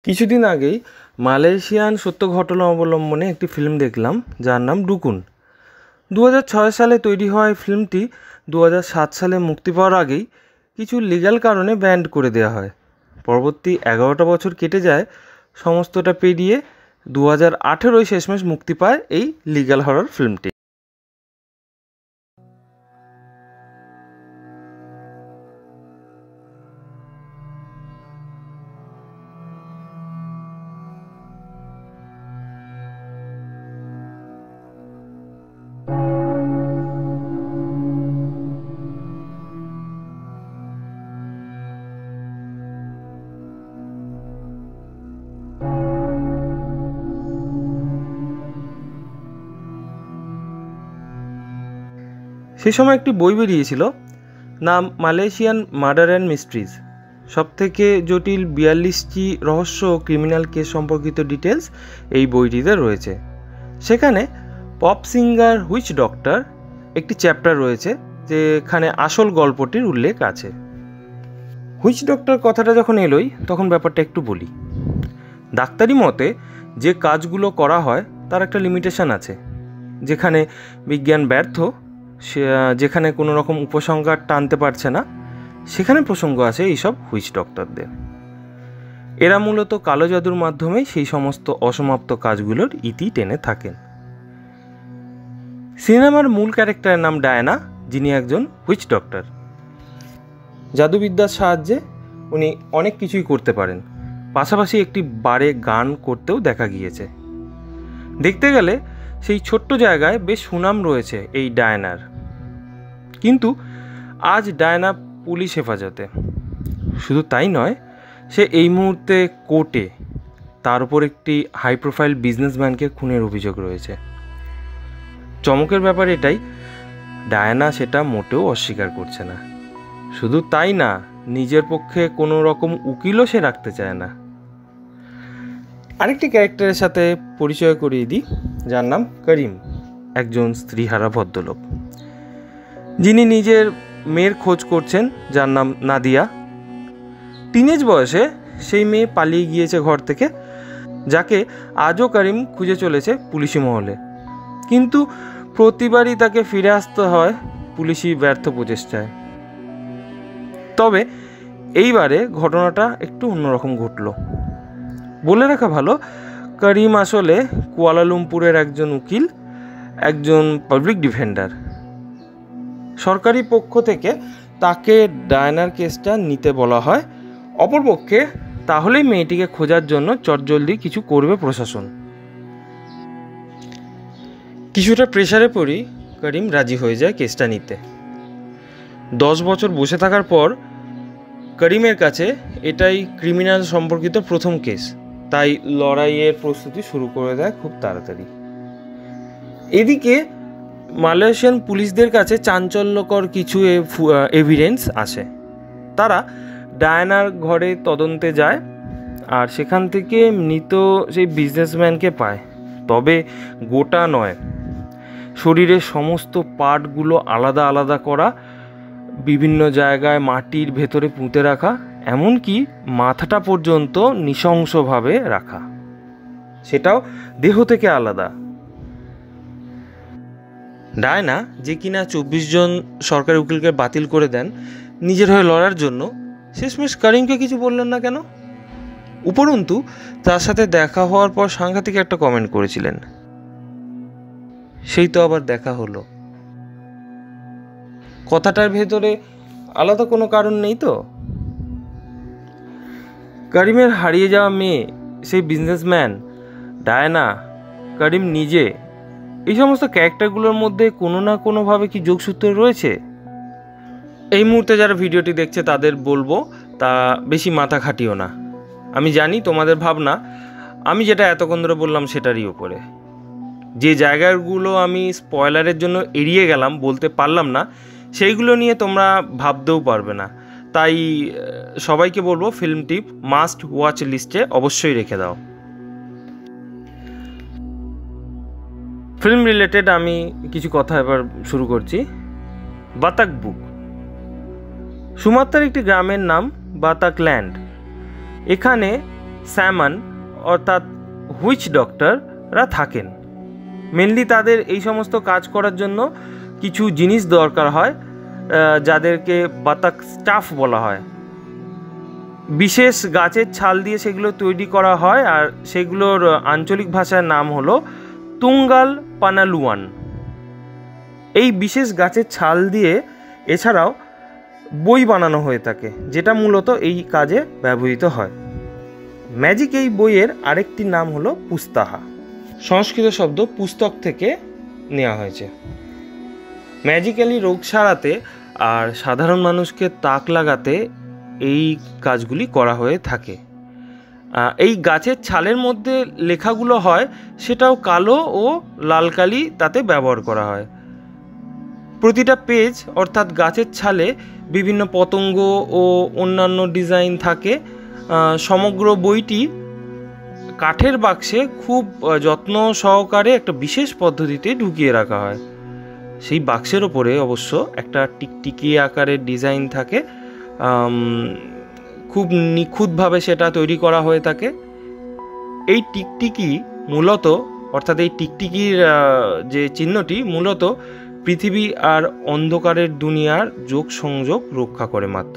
কিছুদিন আগেই মালয়েশিয়ান সত্য ঘটনা অবলম্বনে একটি ফিল্ম দেখলাম যার নাম ডুকুন। 2006 সালে তৈরি হওয়া এই ফিল্মটি 2007 সালে মুক্তি পাওয়ার আগেই কিছু লিগ্যাল কারণে ব্যান্ড করে দেওয়া হয়। পরবর্তী 11টা বছর কেটে যায়, সমস্তটা পেরিয়ে 2018 শেষমেশ মুক্তি পায় এই লিগ্যাল হরর ফিল্মটি। সেই সময় একটি বই বেরিয়েছিল, নাম মালয়েশিয়ান মার্ডার অ্যান্ড মিস্ট্রিজ। সবথেকে জটিল 42টি রহস্য ও ক্রিমিনাল কেস সম্পর্কিত ডিটেলস এই বইটিতে রয়েছে। সেখানে পপ সিঙ্গার হুইচ ডক্টর একটি চ্যাপ্টার রয়েছে, যেখানে আসল গল্পটির উল্লেখ আছে। হুইচ ডক্টর কথাটা যখন এলোই তখন ব্যাপারটা একটু বলি। ডাক্তারি মতে যে কাজগুলো করা হয় তার একটা লিমিটেশন আছে। যেখানে বিজ্ঞান ব্যর্থ, যেখানে কোনো রকম উপসংহার টানতে পারছে না, সেখানে প্রসঙ্গ আছে এইসব হুইচ ডক্টরদের। এরা মূলত কালো জাদুর মাধ্যমেই সেই সমস্ত অসমাপ্ত কাজগুলোর ইতি টেনে থাকেন। সিনেমার মূল ক্যারেক্টারের নাম ডায়ানা, যিনি একজন হুইচ ডক্টর। জাদুবিদ্যার সাহায্যে উনি অনেক কিছুই করতে পারেন, পাশাপাশি একটি বারে গান করতেও দেখা গিয়েছে। দেখতে গেলে সেই ছোট্ট জায়গায় বেশ সুনাম রয়েছে এই ডায়ানার। কিন্তু আজ ডায়ানা পুলিশ হেফাজতে। শুধু তাই নয়, সে এই মুহূর্তে কোর্টে। তার উপর একটি হাই প্রোফাইল বিজনেসম্যানকে খুনের অভিযোগ রয়েছে। চমকের ব্যাপার এটাই, ডায়ানা সেটা মোটেও অস্বীকার করছে না। শুধু তাই না, নিজের পক্ষে কোনো রকম উকিলও সে রাখতে চায় না। আরেকটি ক্যারেক্টারের সাথে পরিচয় করিয়ে দিই, যার নাম করিম, একজন স্ত্রীহারা ভদ্রলোক, যিনি নিজের মেয়ের খোঁজ করছেন, যার নাম নাদিয়া। টিনেজ বয়সে সেই মেয়ে পালিয়ে গিয়েছে ঘর থেকে, যাকে আজও করিম খুঁজে চলেছে পুলিশি মহলে। কিন্তু প্রতিবারই তাকে ফিরে আসতে হয় পুলিশি ব্যর্থ প্রচেষ্টায়। তবে এইবারে ঘটনাটা একটু অন্যরকম ঘটল। বলে রাখা ভালো, করিম আসলে কুয়ালালামপুরের একজন উকিল, একজন পাবলিক ডিফেন্ডার। সরকারি পক্ষ থেকে তাকে ডায়ানার কেসটা নিতে বলা হয়। অপরপক্ষে তাহলেই মেয়েটিকে খোঁজার জন্য চটজলদি কিছু করবে প্রশাসন। কিছুটা প্রেশারে পড়ি করিম রাজি হয়ে যায় কেসটা নিতে। 10 বছর বসে থাকার পর করিমের কাছে এটাই ক্রিমিনাল সম্পর্কিত প্রথম কেস, তাই লড়াইয়ের প্রস্তুতি শুরু করে দেয় খুব তাড়াতাড়ি। এদিকে মালয়েশিয়ান পুলিশদের কাছে চাঞ্চল্যকর কিছু এভিডেন্স আসে। তারা ডায়ানার ঘরে তদন্তে যায় আর সেখান থেকে মৃত সেই বিজনেসম্যানকে পায়। তবে গোটা নয়, শরীরের সমস্ত পার্টগুলো আলাদা আলাদা করা, বিভিন্ন জায়গায় মাটির ভেতরে পুঁতে রাখা, এমনকি মাথাটা পর্যন্ত নৃশংসভাবে রাখা, সেটাও দেহ থেকে আলাদা। ডায়ানা, যে কিনা 24 জন সরকারি উকিলকে বাতিল করে দেন নিজের হয়ে লড়ার জন্য, শেষমেশ করিমকে কিছু বললেন না কেন? উপরন্তু তার সাথে দেখা হওয়ার পর সাংঘাতিক একটা কমেন্ট করেছিলেন, সেই তো আবার দেখা হলো। কথাটার ভেতরে আলাদা কোনো কারণ নেই তো? করিমের হারিয়ে যাওয়া মেয়ে, সেই বিজনেসম্যান, ডায়ানা, করিম নিজে, এই সমস্ত ক্যারেক্টারগুলোর মধ্যে কোনো না কোনোভাবে কি যোগসূত্র রয়েছে? এই মুহূর্তে যারা ভিডিওটি দেখছে তাদের বলবো, তা বেশি মাথা খাটিও না। আমি জানি তোমাদের ভাবনা আমি যেটা এতক্ষণ ধরে বললাম সেটারই উপরে। যে জায়গাগুলো আমি স্পয়লারের জন্য এড়িয়ে গেলাম, বলতে পারলাম না, সেইগুলো নিয়ে তোমরা ভাবতেও পারবে না। তাই সবাইকে বলবো ফিল্মটি মাস্ট ওয়াচ লিস্টে অবশ্যই রেখে দাও। ফিল্ম রিলেটেড আমি কিছু কথা এবার শুরু করছি। বাতাক বুক সুমাত্রার একটি গ্রামের নাম বাতাকল্যান্ড। এখানে স্যামন অর্থাৎ হুইচ ডক্টররা থাকেন। মেনলি তাদের এই সমস্ত কাজ করার জন্য কিছু জিনিস দরকার হয়, যাদেরকে বাতাক স্টাফ বলা হয়। বিশেষ গাছের ছাল দিয়ে সেগুলো তৈরি করা হয়, আর সেগুলোর আঞ্চলিক ভাষার নাম হলো তুঙ্গাল পানালুয়ান। এই বিশেষ গাছের ছাল দিয়ে এছাড়াও বই বানানো হয়ে থাকে, যেটা মূলত এই কাজে ব্যবহৃত হয়। ম্যাজিক এই বইয়ের আরেকটি নাম হলো পুস্তাহা, সংস্কৃত শব্দ পুস্তক থেকে নেওয়া হয়েছে। ম্যাজিক্যালি রোগ সারাতে আর সাধারণ মানুষকে তাক লাগাতে এই কাজগুলি করা হয়ে থাকে। এই গাছের ছালের মধ্যে লেখাগুলো হয়, সেটাও কালো ও লাল কালি তাতে ব্যবহার করা হয়। প্রতিটা পেজ অর্থাৎ গাছের ছালে বিভিন্ন পতঙ্গ ও অন্যান্য ডিজাইন থাকে। সমগ্র বইটি কাঠের বাক্সে খুব যত্ন সহকারে একটা বিশেষ পদ্ধতিতে ঢুকিয়ে রাখা হয়। সেই বাক্সের ওপরে অবশ্য একটা টিকটিকি আকারের ডিজাইন থাকে, খুব নিখুঁতভাবে সেটা তৈরি করা হয়ে থাকে। এই টিকটিকি মূলত অর্থাৎ এই টিকটিকির যে চিহ্নটি মূলত পৃথিবী আর অন্ধকারের দুনিয়ার যোগ সংযোগ রক্ষা করে মাত্র।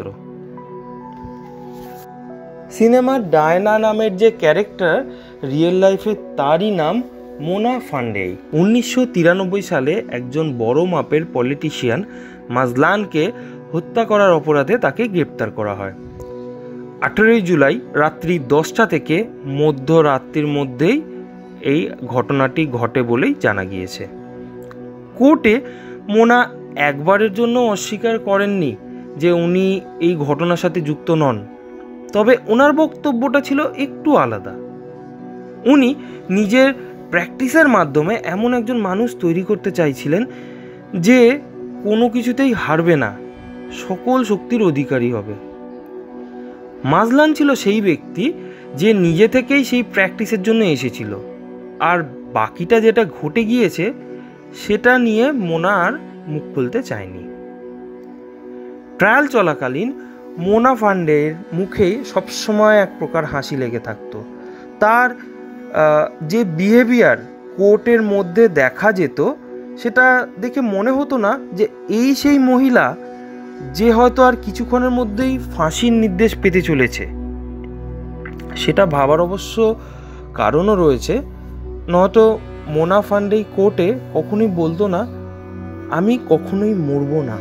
সিনেমার ডায়না নামের যে ক্যারেক্টার রিয়েল লাইফে, তারই নাম মোনা ফান্ডেই। 1993 সালে একজন বড় মাপের পলিটিশিয়ান মাজলানকে হত্যা করার অপরাধে তাকে গ্রেপ্তার করা হয়। 18 জুলাই রাত্রি 10টা থেকে মধ্যরাত্রির মধ্যেই এই ঘটনাটি ঘটে বলেই জানা গিয়েছে। কোর্টে মোনা একবারের জন্য অস্বীকার করেননি যে উনি এই ঘটনার সাথে যুক্ত নন, তবে ওনার বক্তব্যটা ছিল একটু আলাদা। উনি নিজের প্র্যাকটিসের মাধ্যমে এমন একজন মানুষ তৈরি করতে চাইছিলেন যে কোনো কিছুতেই হারবে না, সকল শক্তির অধিকারী হবে। মাজলান ছিল সেই ব্যক্তি যে নিজে থেকেই সেই প্র্যাকটিসের জন্য এসেছিল, আর বাকিটা যেটা ঘটে গিয়েছে সেটা নিয়ে মোনা আর মুখ খুলতে চায়নি। ট্রায়াল চলাকালীন মোনা ফান্ডের মুখে সবসময় এক প্রকার হাসি লেগে থাকতো। তার যে বিহেভিয়ার কোর্টের মধ্যে দেখা যেত, সেটা দেখে মনে হতো না যে এই সেই মহিলা যে হয়তো আর কিছুক্ষণের মধ্যেই ফাঁসির নির্দেশ পেতে চলেছে। সেটা ভাবার অবশ্য কারণও রয়েছে, নয়তো মোনা ফান্ডেই কোর্টে কখনোই বলতো না আমি কখনোই মরব না।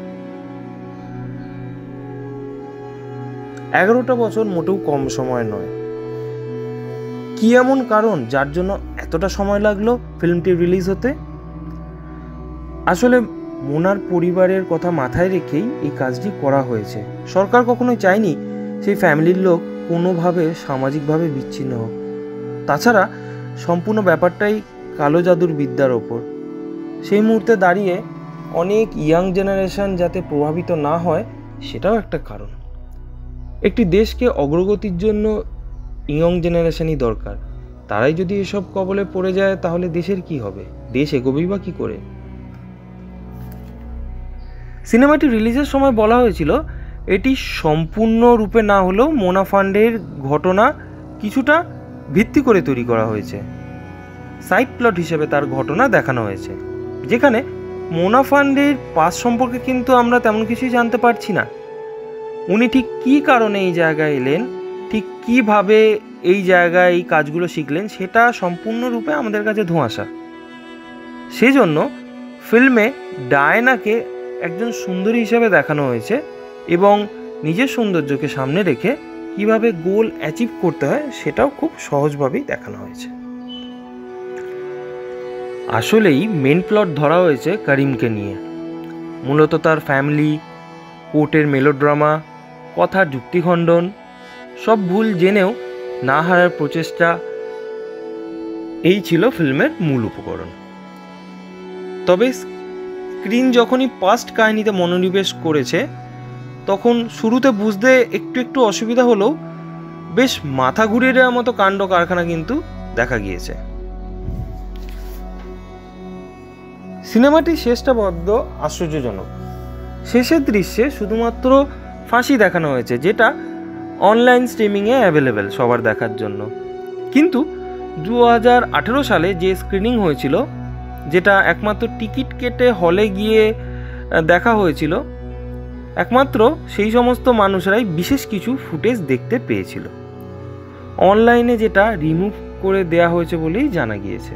11টা বছর মোটেও কম সময় নয়। কি এমন কারণ যার জন্য এতটা সময় লাগলো ফিল্মটি রিলিজ হতে? আসলে মোনার পরিবারের কথা মাথায় রেখেই এই কাজটি করা হয়েছে। সরকার কখনোই চায়নি সেই ফ্যামিলির লোক কোনোভাবে সামাজিকভাবে বিচ্ছিন্ন হোক। তাছাড়া সম্পূর্ণ ব্যাপারটাই কালো জাদুর বিদ্যার ওপর। সেই মুহূর্তে দাঁড়িয়ে অনেক ইয়াং জেনারেশন যাতে প্রভাবিত না হয়, সেটাও একটা কারণ। একটি দেশকে অগ্রগতির জন্য ইয়ং জেনারেশনই দরকার। তারাই যদি এসব কবলে পড়ে যায় তাহলে দেশের কি হবে? দেশ এগোবেই বা কী করে? সিনেমাটি রিলিজের সময় বলা হয়েছিল এটি সম্পূর্ণরূপে না হলেও মোনা ফান্ডের ঘটনা কিছুটা ভিত্তি করে তৈরি করা হয়েছে। সাইড প্লট হিসেবে তার ঘটনা দেখানো হয়েছে, যেখানে মোনা ফান্ডের পাস সম্পর্কে কিন্তু আমরা তেমন কিছুই জানতে পারছি না। উনি ঠিক কী কারণে এই জায়গায় এলেন, ঠিক কীভাবে এই জায়গায় এই কাজগুলো শিখলেন, সেটা সম্পূর্ণরূপে আমাদের কাছে ধোঁয়াশা। সেজন্য ফিল্মে ডায়নাকে একজন সুন্দরী হিসেবে দেখানো হয়েছে এবং নিজের সৌন্দর্যকে সামনে রেখে কিভাবে গোল অ্যাচিভ করতে হয় সেটাও খুব সহজভাবেই দেখানো হয়েছে। আসলেই মেন প্লট ধরা হয়েছে করিমকে নিয়ে। মূলত তার ফ্যামিলি, কোর্টের মেলোড্রামা, কথার যুক্তিখণ্ডন, সব ভুল জেনেও না হারার প্রচেষ্টা, এই ছিল ফিল্মের মূল উপকরণ। তবে স্ক্রিন যখনই পাস্ট কাহিনীতে মনোনিবেশ করেছে তখন শুরুতে বুঝতে একটু অসুবিধা হলেও বেশ মাথা ঘুরিয়ে দেওয়ার মতো কাণ্ড কারখানা কিন্তু দেখা গিয়েছে। সিনেমাটির শেষটা বড্ড আশ্চর্যজনক। শেষের দৃশ্যে শুধুমাত্র ফাঁসি দেখানো হয়েছে, যেটা অনলাইন স্ট্রিমিংয়ে অ্যাভেলেবেল সবার দেখার জন্য। কিন্তু 2018 সালে যে স্ক্রিনিং হয়েছিল, যেটা একমাত্র টিকিট কেটে হলে গিয়ে দেখা হয়েছিল, একমাত্র সেই সমস্ত মানুষরাই বিশেষ কিছু ফুটেজ দেখতে পেয়েছিল। অনলাইনে যেটা রিমুভ করে দেয়া হয়েছে বলেই জানা গিয়েছে।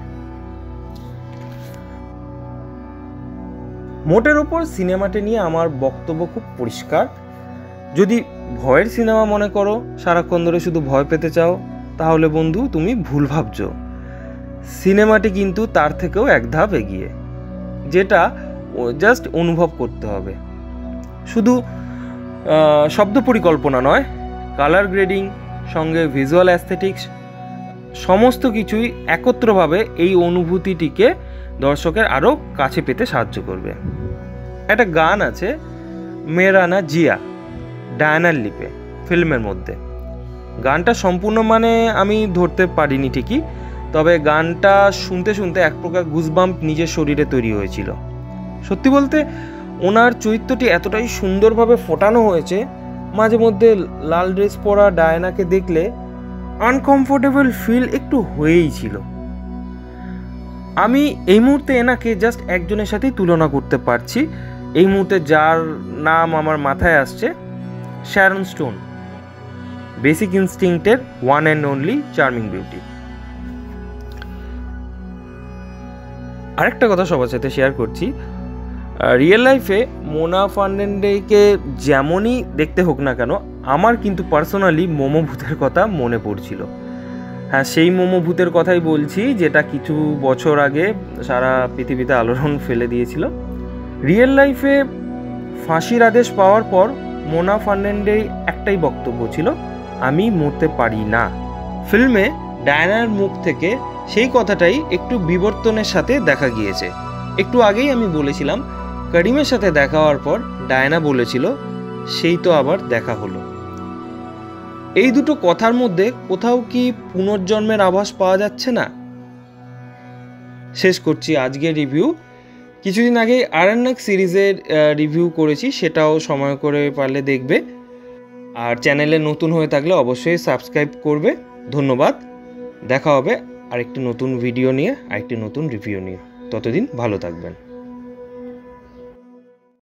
মোটের ওপর সিনেমাটি নিয়ে আমার বক্তব্য খুব পরিষ্কার। যদি ভয়ের সিনেমা মনে করো, সারাক্ষণ ধরে শুধু ভয় পেতে চাও, তাহলে বন্ধু তুমি ভুল ভাবছো। সিনেমাটি কিন্তু তার থেকেও এক ধাপ এগিয়ে, যেটা জাস্ট অনুভব করতে হবে। শুধু শব্দ পরিকল্পনা নয়, কালার গ্রেডিং সঙ্গে ভিজুয়াল অ্যাস্থেটিক্স সমস্ত কিছুই একত্রভাবে এই অনুভূতিটিকে দর্শকের আরও কাছে পেতে সাহায্য করবে। একটা গান আছে, মেরা না জিয়া, ডায়ানার লিপে ফিল্মের মধ্যে। গানটা সম্পূর্ণ মানে আমি ধরতে পারিনি ঠিকই, তবে গানটা শুনতে শুনতে এক প্রকার গুজবাম্প নিজের শরীরে তৈরি হয়েছিল। সত্যি বলতে ওনার চরিত্রটি এতটাই সুন্দরভাবে ফোটানো হয়েছে, মাঝে মধ্যে লাল ড্রেস পরা ডায়ানাকে দেখলে আনকমফোর্টেবল ফিল একটু হয়েই ছিল। আমি এই মুহূর্তে এনাকে জাস্ট একজনের সাথেই তুলনা করতে পারছি, এই মুহূর্তে যার নাম আমার মাথায় আসছে, শ্যারন স্টোন, বেসিক ইনস্টিংক্টের one and only charming beauty. আরেকটা কথা সবার সাথে শেয়ার করছি, রিয়েল লাইফে মোনা ফার্নান্ডেজকে যেমনই দেখতে হোক না কেন, আমার কিন্তু পার্সোনালি মোমো ভূতের কথা মনে পড়ছিল। হ্যাঁ, সেই মোমো ভূতের কথাই বলছি, যেটা কিছু বছর আগে সারা পৃথিবীতে আলোড়ন ফেলে দিয়েছিল। রিয়েল লাইফে ফাঁসির আদেশ পাওয়ার পর মোনা ফার্নান্ডেজ একটাই বক্তব্য ছিল, আমি মরতে পারি না। ফিল্মে ডায়ানার মুখ থেকে সেই কথাটাই একটু বিবর্তনের সাথে দেখা গিয়েছে। একটু আগেই আমি বলেছিলাম, করিমের সাথে দেখা হওয়ার পর ডায়ানা বলেছিল, সেই তো আবার দেখা হলো। এই দুটো কথার মধ্যে কোথাও কি পুনর্জন্মের আভাস পাওয়া যাচ্ছে না? শেষ করছি আজকের রিভিউ। কিছুদিন আগে আরণ্যক সিরিজের রিভিউ করেছি, সেটাও সময় করে পারলে দেখবে। আর চ্যানেলে নতুন হয়ে থাকলে অবশ্যই সাবস্ক্রাইব করবে। ধন্যবাদ। দেখা হবে আরেকটি নতুন ভিডিও নিয়ে, আরেকটি নতুন রিভিউ নিয়ে। ততদিন ভালো থাকবেন।